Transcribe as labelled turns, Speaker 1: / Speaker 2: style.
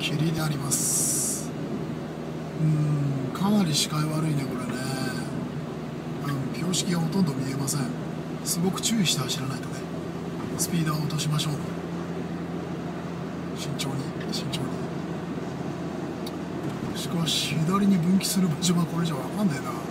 Speaker 1: 霧であります。かなり視界悪いねこれね。標識がほとんど見えません。すごく注意して走らないとね。スピードを落としましょう。慎重に慎重に。しかし左に分岐する場所がこれじゃ分かんねえな。